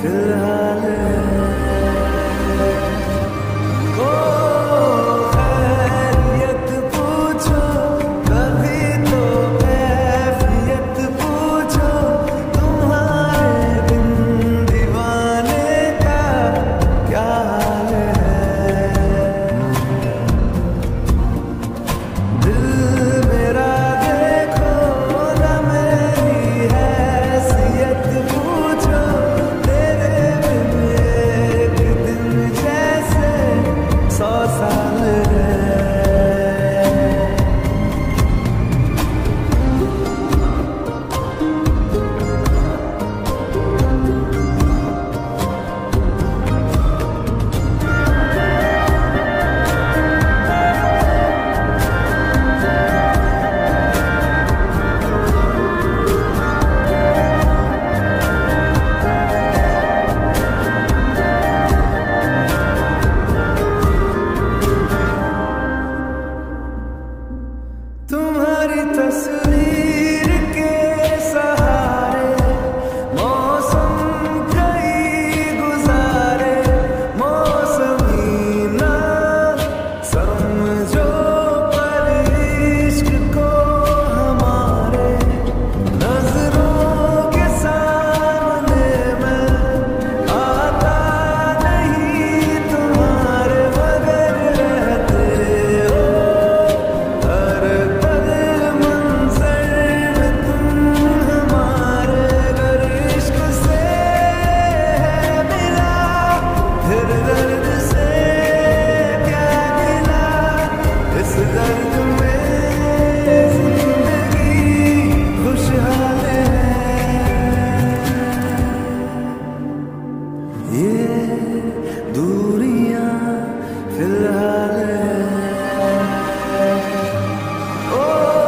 फिलहाल ओ खैरियत पूछो कभी तो कैफियत पूछो तुम्हारे बिन दीवाने का क्या हाल है। दिल मेरा देखो ना मेरी हैसियत पूछो तेरे बिन एक दिन जैसे 100 साल है। तुम्हारी तस्वीर के सहारे मौसम कई गुजारे मौसमी ना समझो पर इश्क को हमारे नजरों के सामने मैं आता नहीं तुम्हारे मगर रहते हो हर पल मंजर में तुम हमारे अगर इश्क से है मिला फिर दर्द से क्या गिला इस दर्द में जिंदगी खुशहाल है। ये दूरियां फिलहाल है। ओ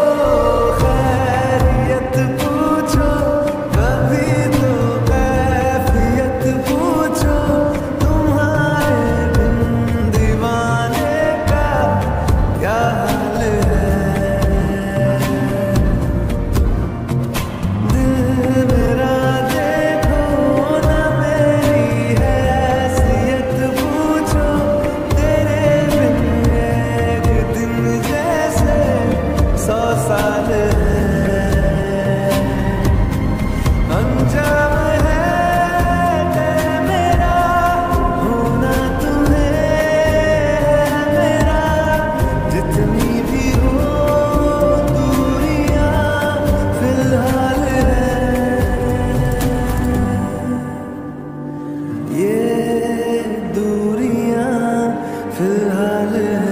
खैरियत पूछो कभी तो कैफियत पूछो तुम्हारे बिन दीवाने का क्या हाल है। दिल मेरा देखो ना मेरी हैसियत पूछो तेरे बिन एक दिन जैसे 100 साल है। अंजाम है मेरा होना तुम्हें है मेरा जितनी भी हो दूरियां फिलहाल है। ये दूरियां फिलहाल है।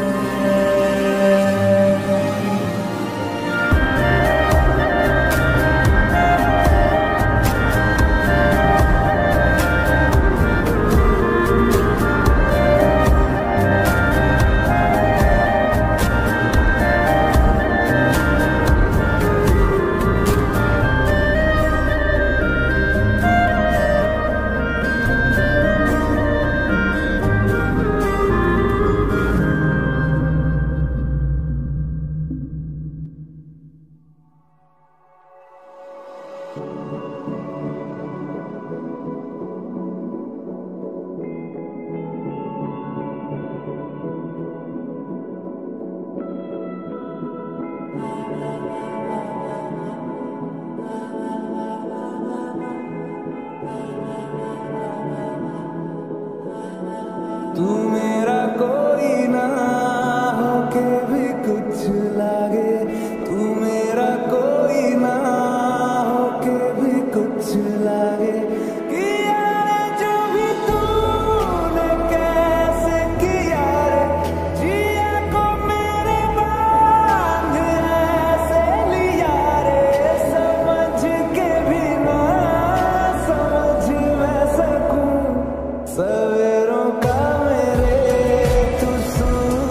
तू मेरा कोई ना होके भी कुछ लागे तू मेरा कोई ना होके भी कुछ लागे किया रे जो भी तूने कैसे किया रे जिया को मेरे बांध ऐसे लिया रे समझ के भी ना समझ मैं सकूं सवेरों का मेरे तू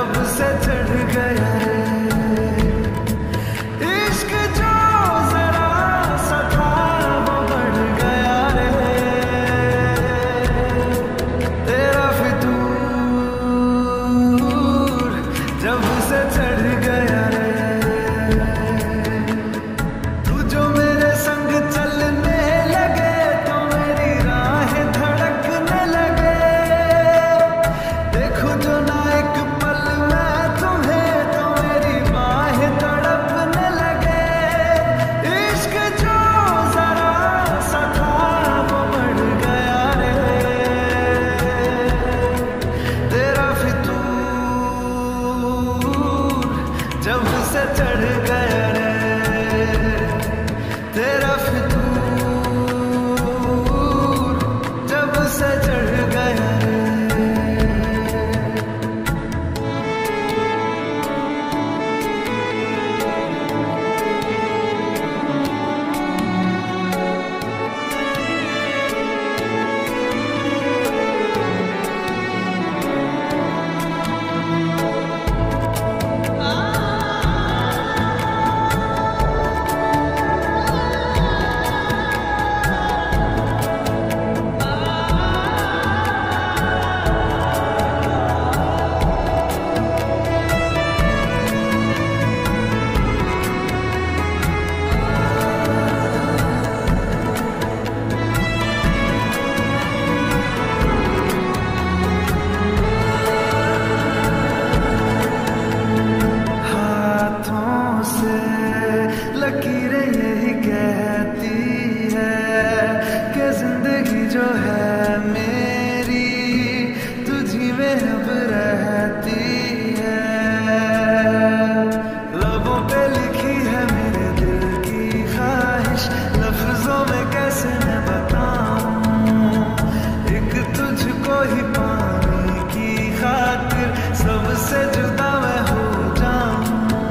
जब से चढ़ गया रे इश्क जो जरा सा था वो बढ़ गया रे तेरा फितूर जब से चढ़ गया रे तू जो मेरे संग चलने लगे तो मेरी राहें धड़कने लगे देखो जो ना एक पल मैं तुम्हें तो मेरी बाहें तड़पने लगे इश्क जो जरा सा था वो बढ़ गया रे तेरा फितूर जब से चढ़ गया रे तेरा फितूर जब से चढ़ गया रे लकीरें यही कहती है कि जिंदगी जो है मेरी तुझी में अब रहती है लबों पे लिखी है मेरे दिल की ख्वाहिश लफ्जों में कैसे मैं बताऊं एक तुझको ही पाने की खातिर सबसे जुदा मैं हो जाऊं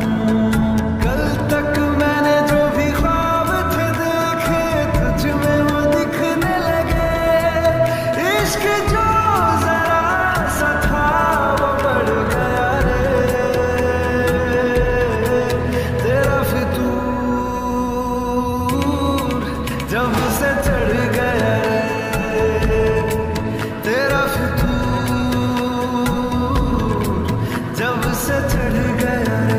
जब से चढ़ गया रे तेरा फितूर जब से चढ़ गया रे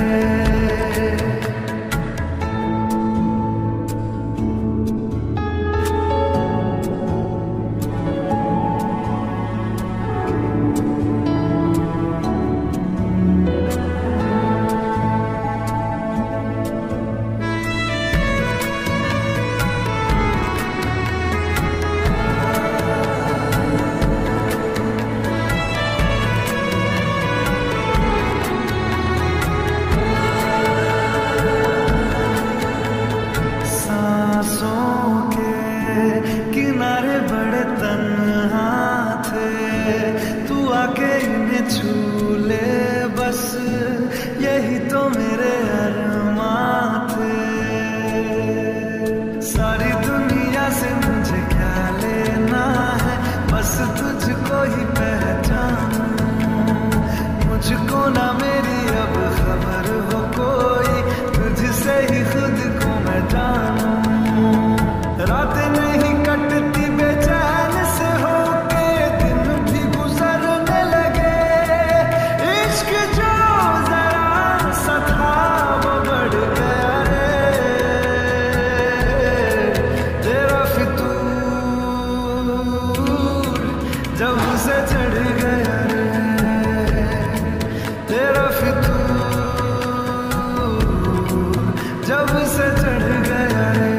किनारे बड़े तन्हा थे तू आके इन्हें छू ले बस यही तो मेरे अरमां थे सारी दुनिया से मुझे क्या लेना है बस तुझको ही पहचानूं मुझको ना मेरी अब खबर हो कोई तुझसे ही खुद को मैं जानूं रातें नहीं कटती बेचैन से होके दिन भी गुजरने लगे इश्क जो जरा सा था वो बढ़ गया रे तेरा फितूर जब से चढ़ गया रे तेरा फितूर जब से चढ़ गया रे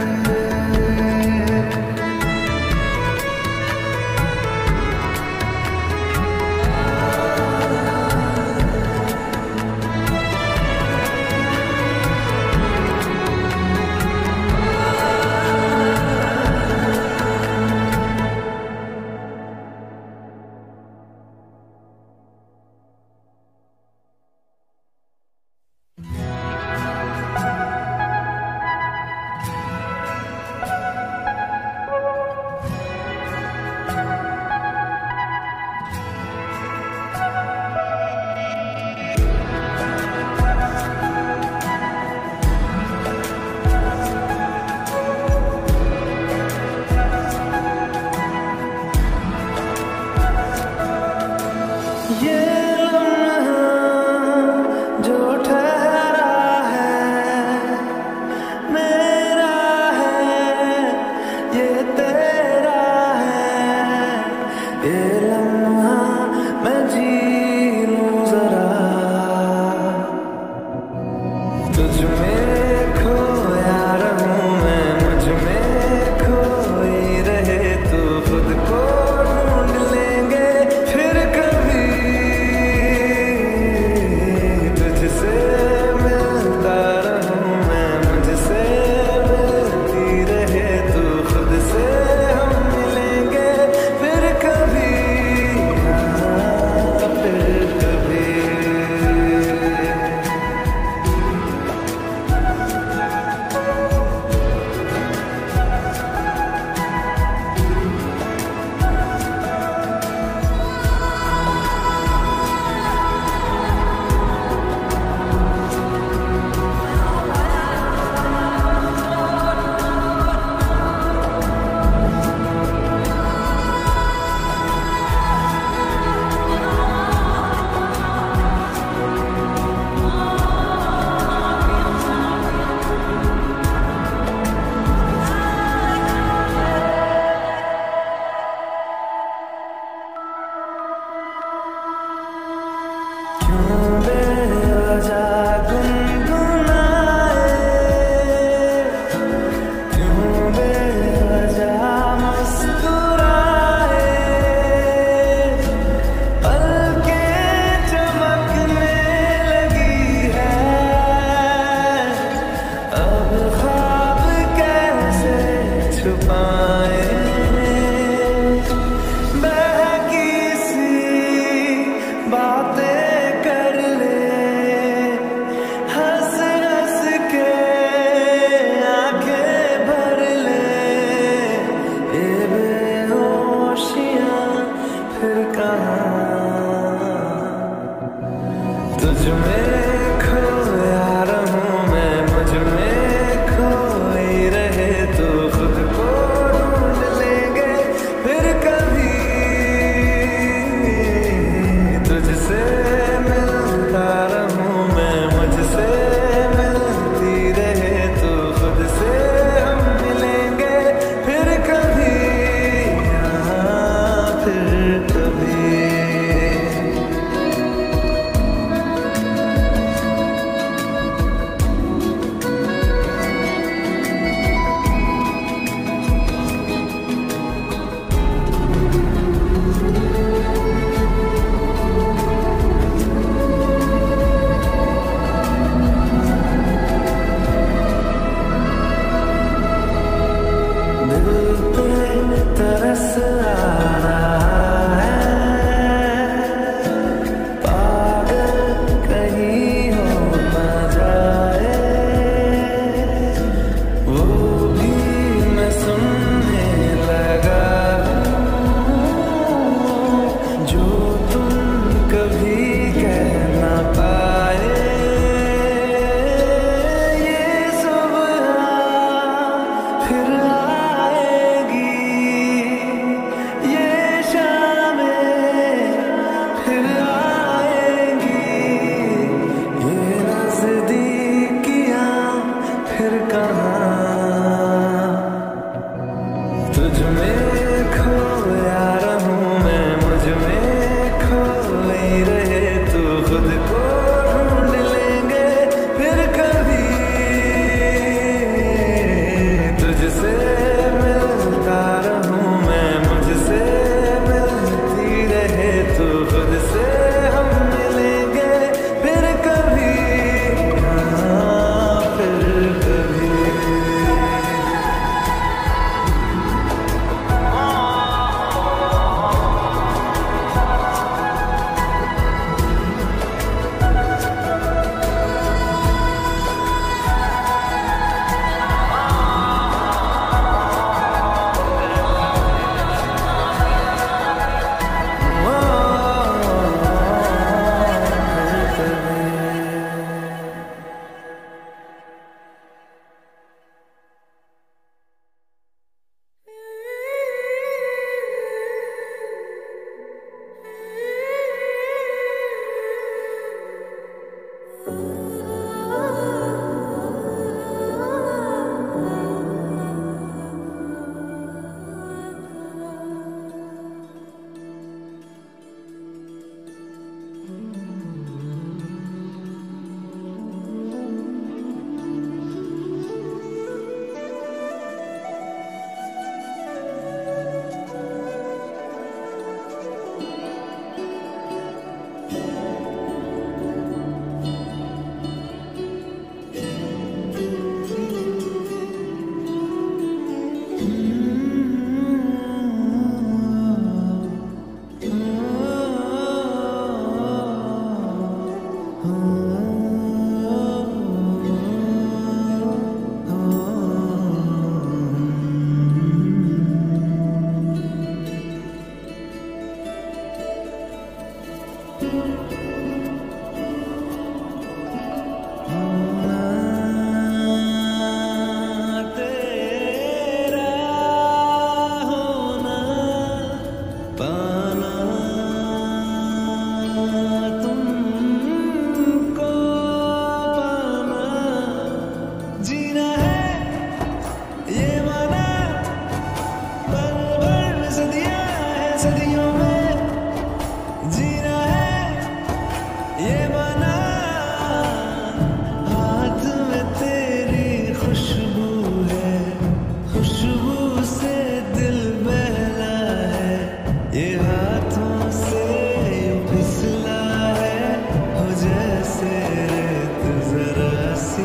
जैसे रेत जरा सी,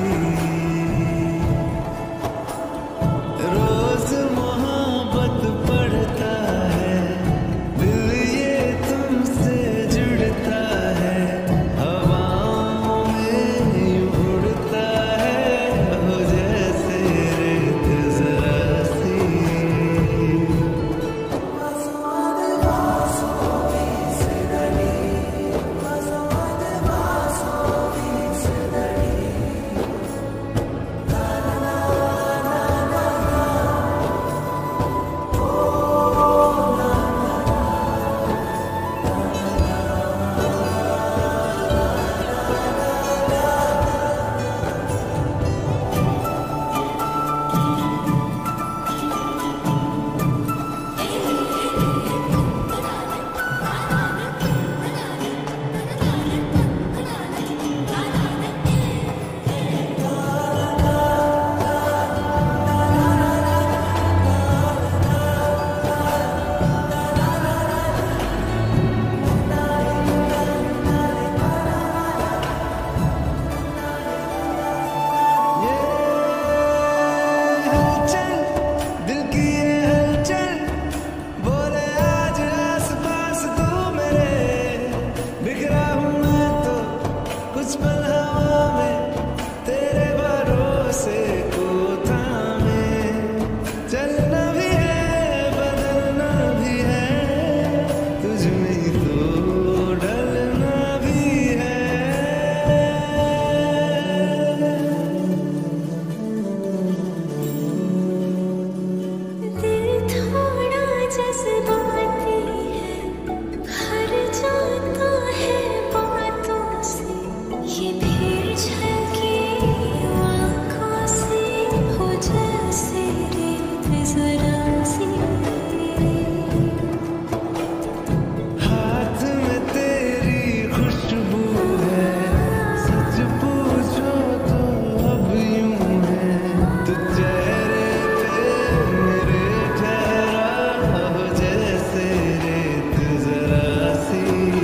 रोज मोहब्बत पढ़ता है दिल, ये तुमसे जुड़ता है, हवाओं में यूं उड़ता है, हो जैसे रेत जरा सी। दिल की ये हलचल बोले आज आसपास तू मेरे, बिखरा हूँ मैं तो कुछ पल हवा में, तेरे भरोसे को थामे, चलना भी है बदलना भी है, तुझ में ही तो ढलना भी है। दिल थोड़ा जज्बाती है, हर जाता है बातों से, ये फिर झलके आँखों से, हो जैसे रेत जरा सी। हाथ में तेरी खुशबू है, सच पूछो तो अब यूं है, तू चेहरे पे मेरे ठहरा, हो जैसे रेत जरा सी।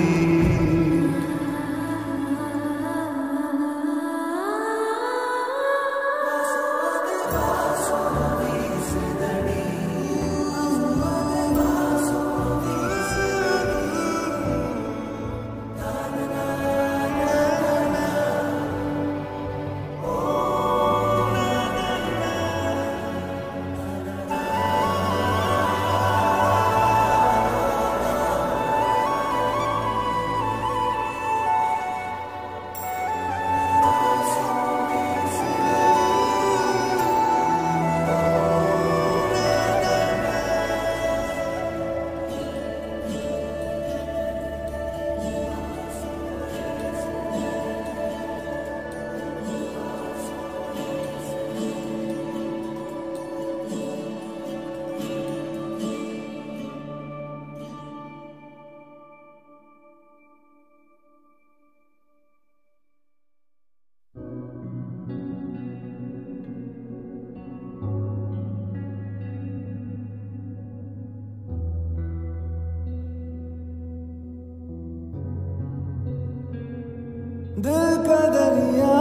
दिल का दरिया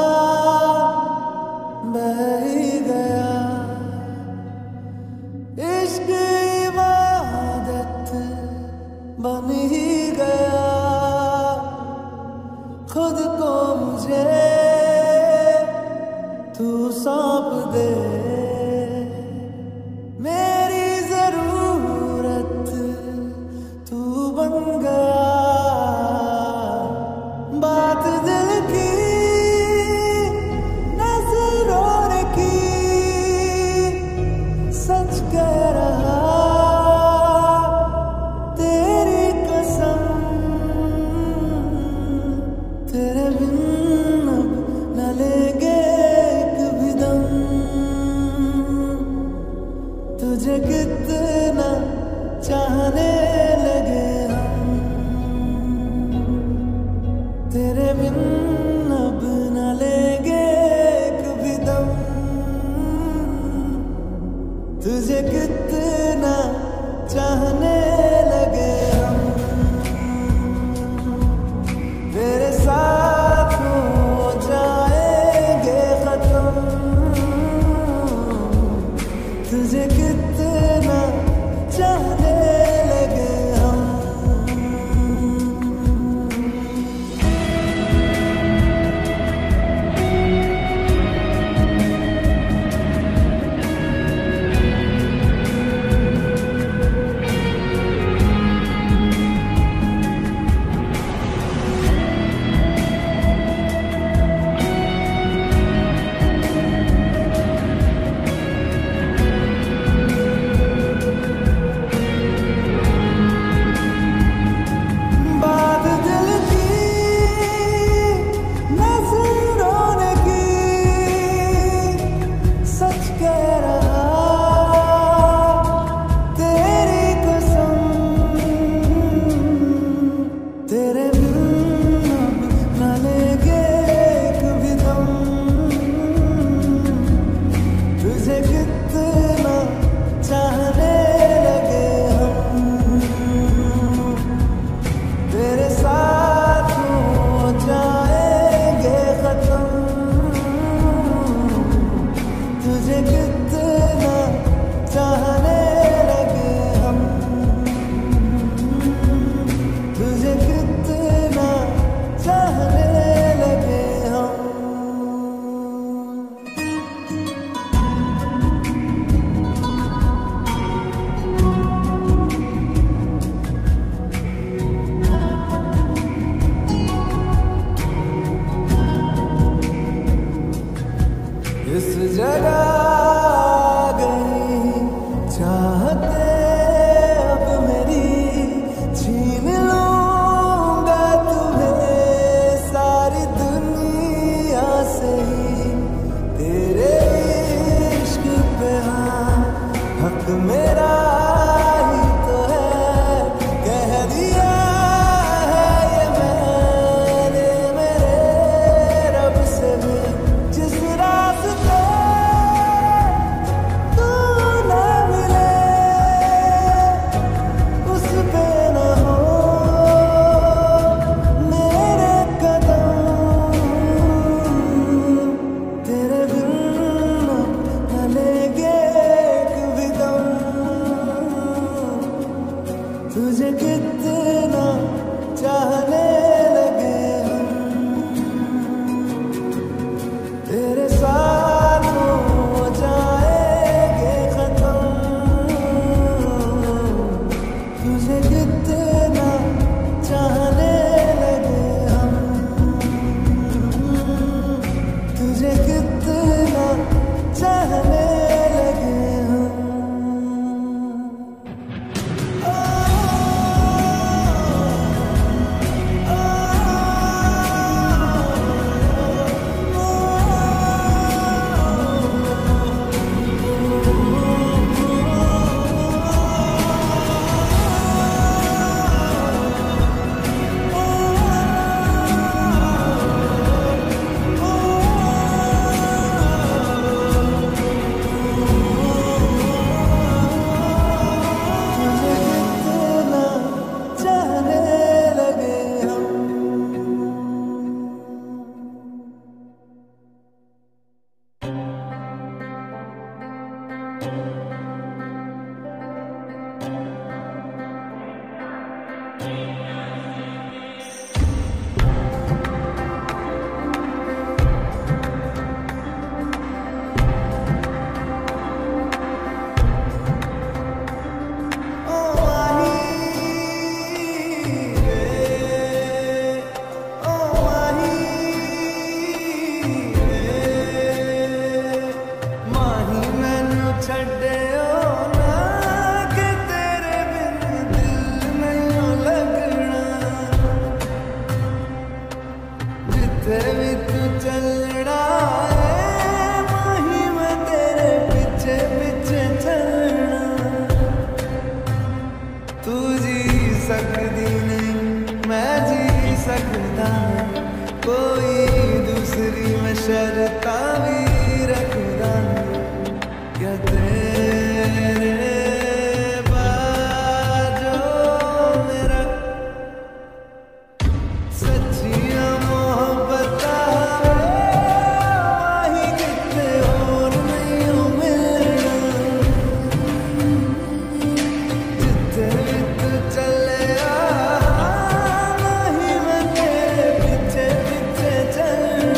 बह ही गया, इश्क इबादत बन ही गया, खुद को मुझे तू सौंप दे, मेरी जरूरत तू बन गया, बात दिल की नजरों ने की, सच कह रहा तेरी कसम, तेरे बिन अब न लेंगे एक भी दम, तुझे कितना चाहने लगे हम, तेरे बिन अब न लेंगे एक भी दम, तुझे कितना चाहने लगे हम, तेरे साथ जिथे भी तू चलना है वहीं मैं तेरे पीछे पीछे चलना। तू जी सकती नहीं मैं जी सकता नहीं, कोई दूसरी मैं शर्ता भी रखदा नहीं। क्या तेरे बाजो मेरा सच्चियां मोहब्बता वहीं कितने और नहीं हो मिलना। जिथे भी तू चले वहीं मैं तेरे पीछे पीछे चलना।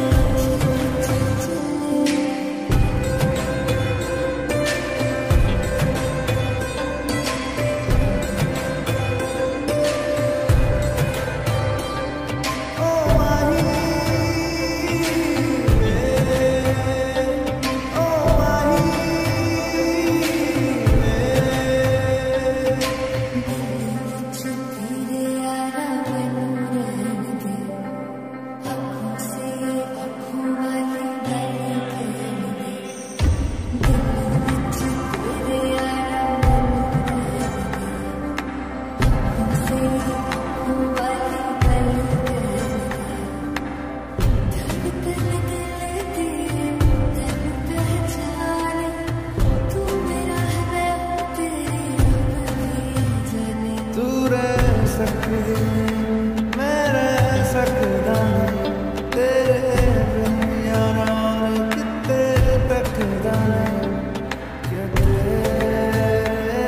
तू रह सकती मैं रह सकता नहीं, तेरे बिन यारा कितने तकदा नहीं। क्या तेरे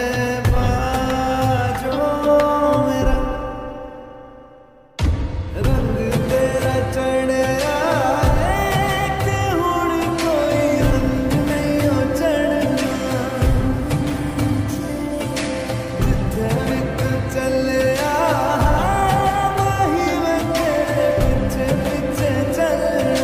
बाजो मेरा रंग तेरा चढ़या ते हुण कोई रंग नहीं हो चढ़ना। जिथे भी तू चले वहीं मैं तेरे पीछे पीछे चलना।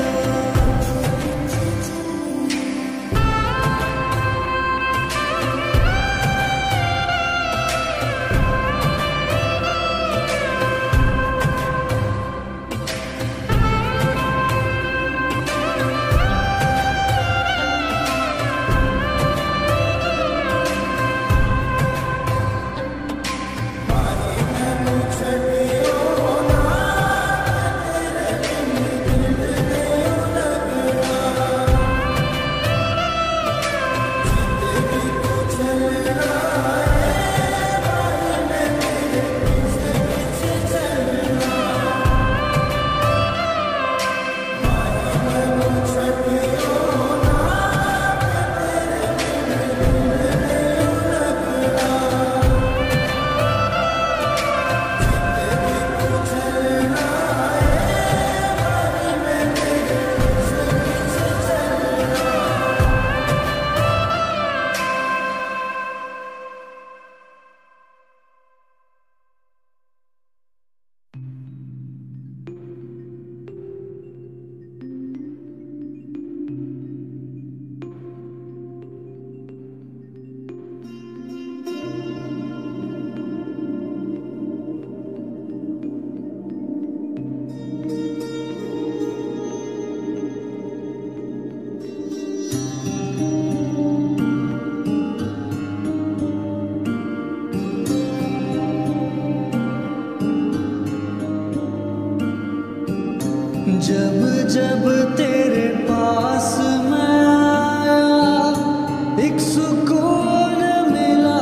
जब जब तेरे पास मैं आया एक सुकून मिला,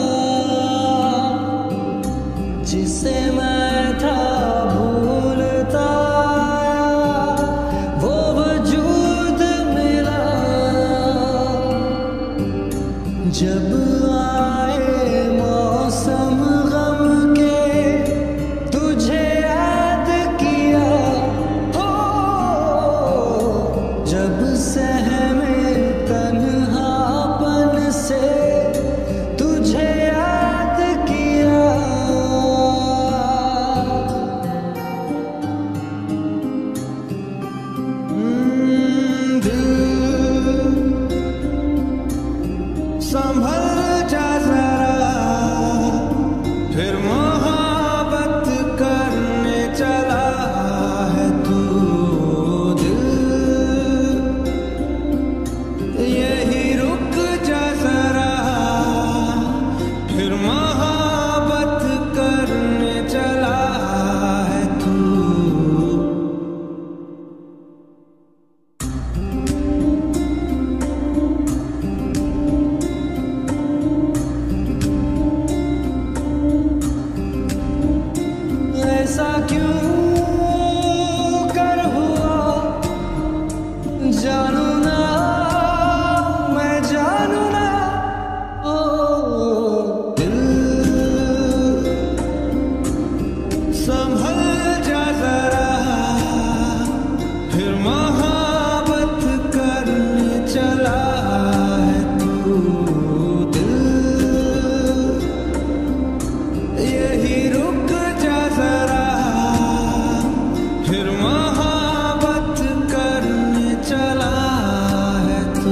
जिसे मैं था भूलता वो वजूद मिला। जब आए मौसम गम के तुझे याद किया, हो जब से मोहब्बत करने चला है तू।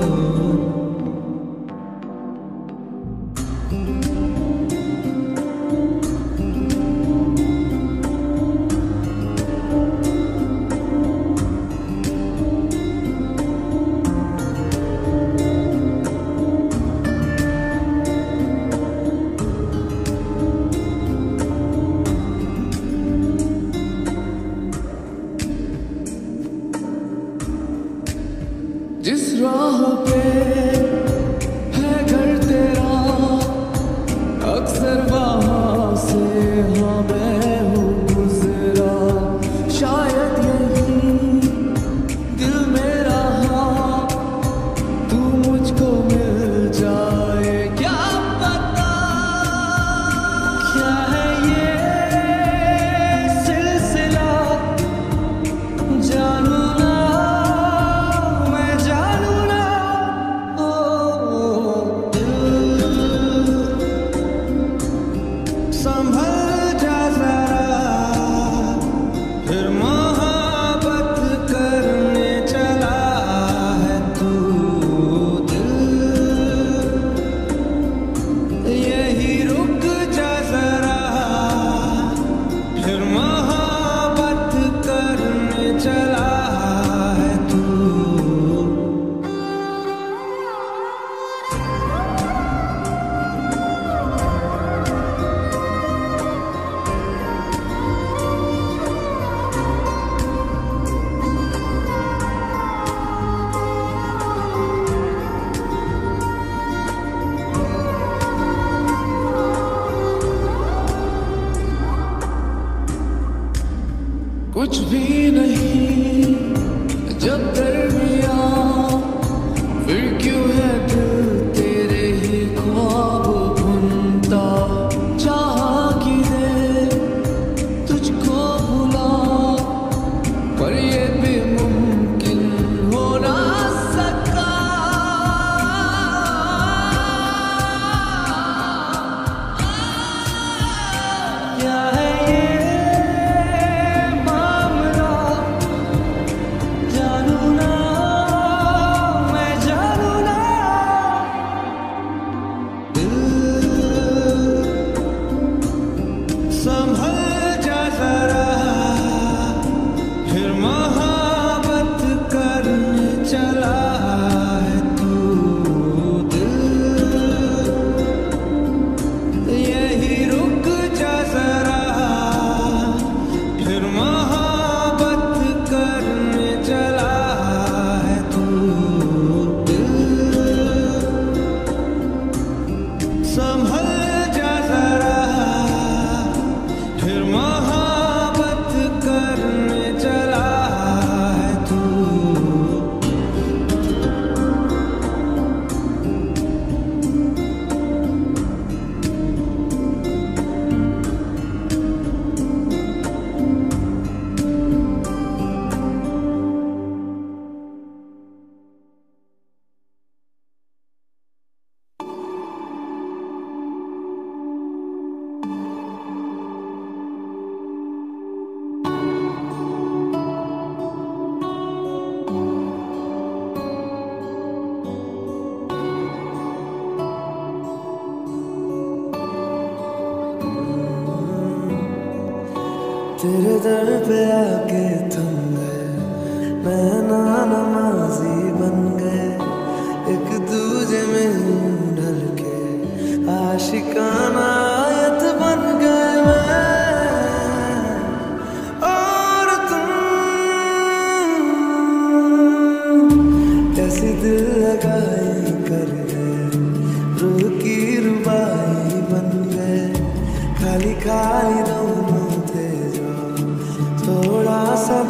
जिस राह पे है घर तेरा अक्सर वहाँ से हाँ मैं हूँ गुजरा। शायद यही दिल मेरा हाँ तू मुझको मिल जाए। क्या पता क्या है ये सिलसिला, जानू ना संभल जा जरा, फिर मोहब्बत करने चला है तू। दिल यही रुक जा जरा, फिर मोहब्बत करने चला है तू। कुछ भी नहीं जब दरमियां, फिर क्यों है दिल तेरे ही ख्वाब बुनता। चाहा कि दे तुझको भुला, पर ये भी मुमकिन हो ना सका। क्या है ये संभल जा जरा, फिर मोहब्बत करने चला है तू। दिल यही रुक जा जरा, फिर मोहब्बत करने चला है तू। दिल संभल जा जरा, फिर मोहब्बत करने चला है तू। तेरे दर पे आके थम गए, नैना नमाजी बन गए। एक दूजे में ढल के आशिकाना आयत बन गए मैं और तुम। कैसी दिल लगाई कर गए, रूह की रुबाई बन गए। खाली खाली दोनों थे जो थोड़ा सा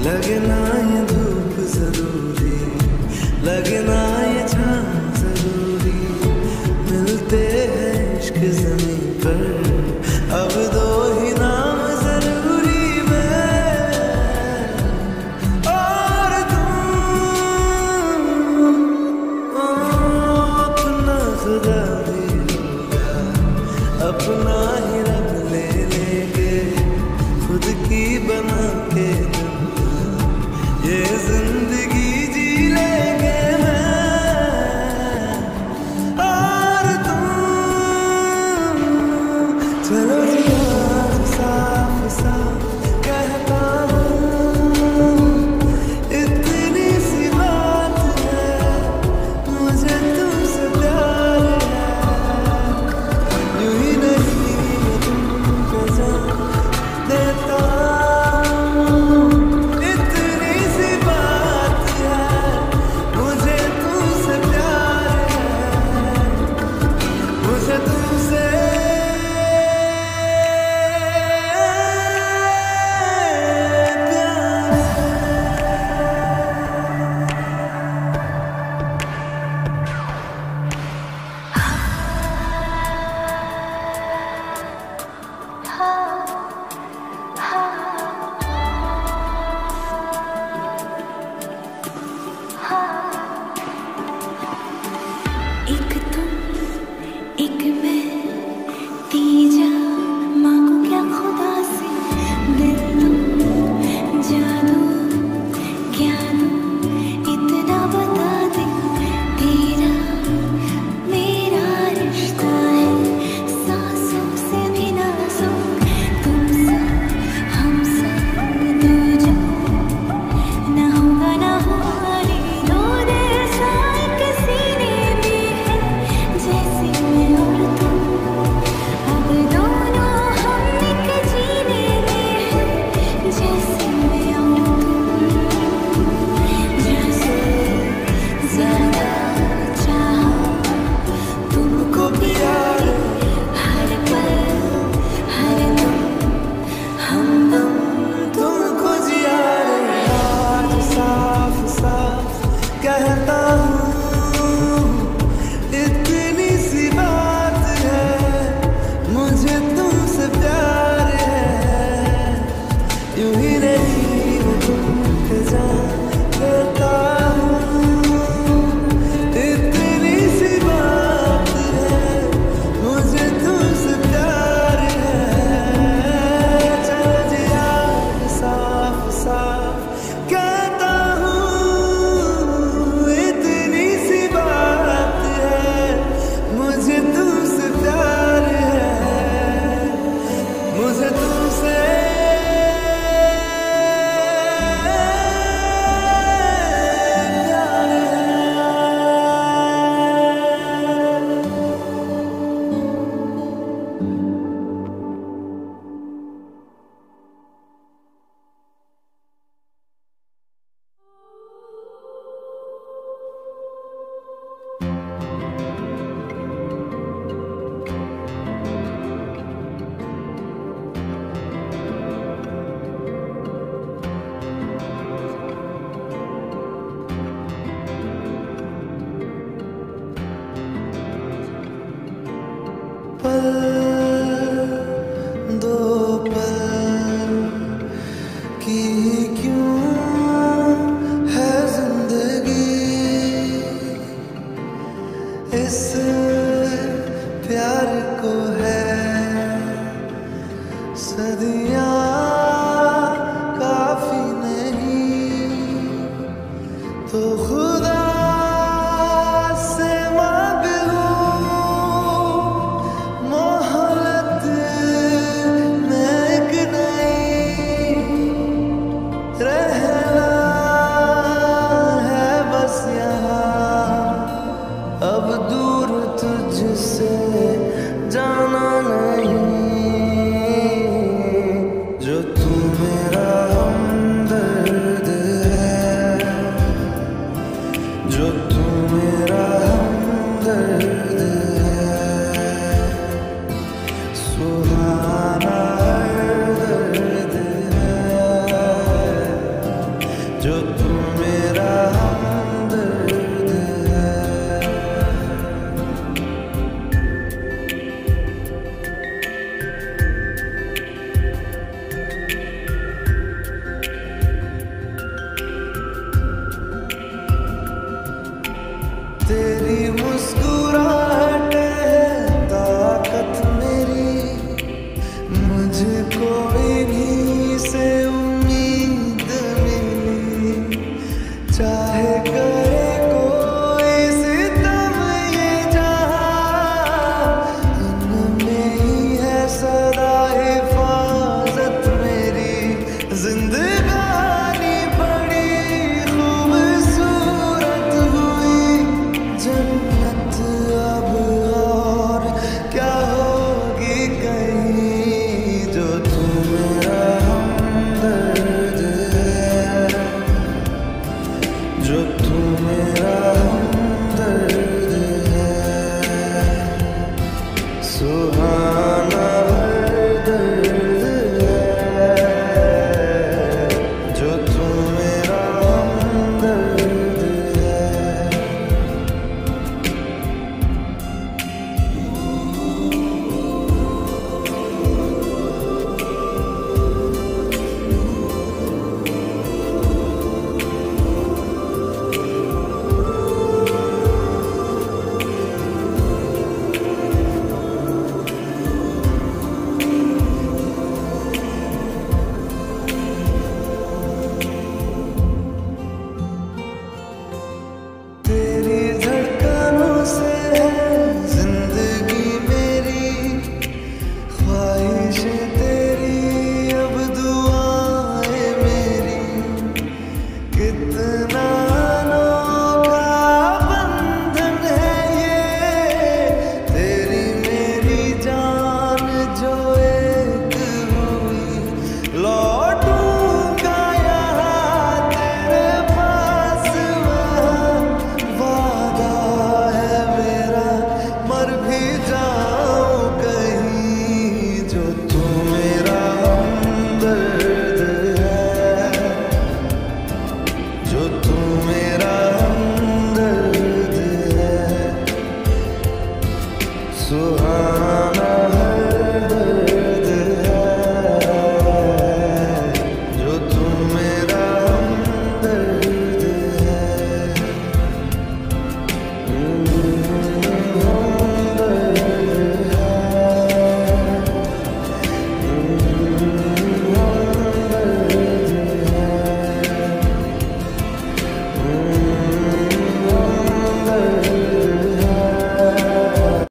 लगना ये धूप जरूरी, लगना ये छाँव जरूरी, मिलते हैं इश्क ज़मीं पर अब दो ही नाम जरूरी, मैं और तुम। अपना खुदा भी होगा, अपना ही रब ले लेंगे, खुद की बना के